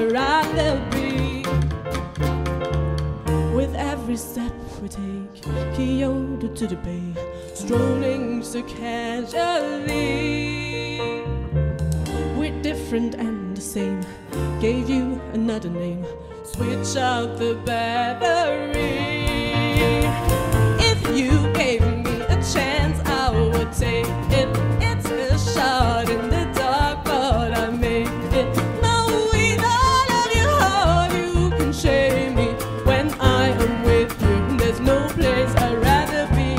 I'd rather be. With every step we take, Kyoto to the bay, strolling so casually. We're different and the same, gave you another name, switch out the battery. If you gave me a chance, I would take it. It's a shot in the dark, but I made it. Now with all of your heart, you can shame me. When I am with you, there's no place I'd rather be.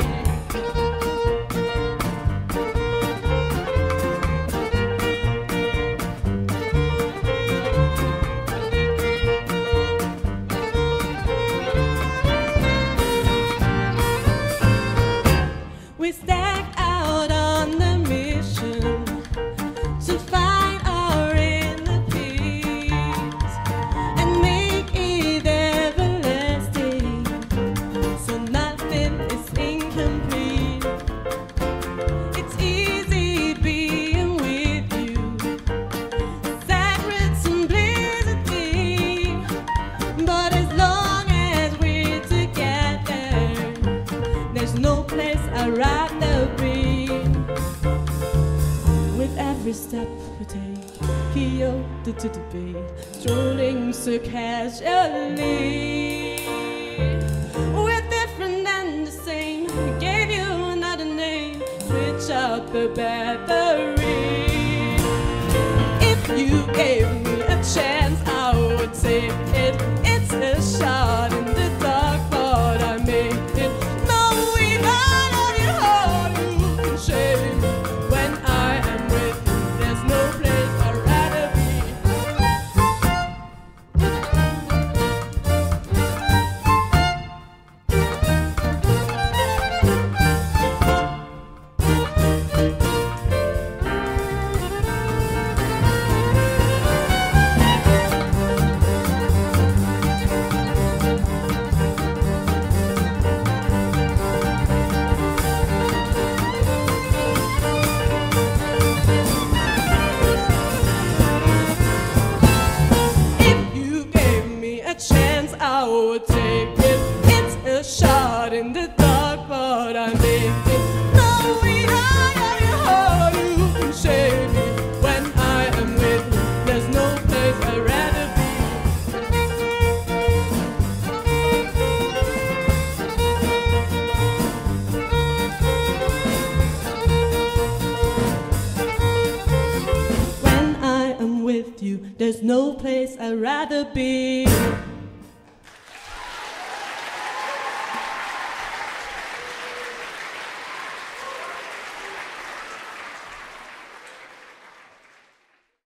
We stacked out on the mission to find our inner peace and make it everlasting, so nothing is incomplete. It's easy being with you, sacred simplicity, but as long as we're together, there's no place I'd rather be. With every step we take, Kyoto to the bay, strolling so casually. We're different and the same, gave you another name, switch out the battery. If you gave me a chance, I would take it. It's a shot in the dark, but I made it. Now with all of your heart, you can shame me. When I am with you, there's no place I'd rather be. Chance, I would take it. It's a shot in the dark, but I make it. No, with all of your heart, you can shame me. When I am with you, there's no place I'd rather be. When I am with you, there's no place I'd rather be.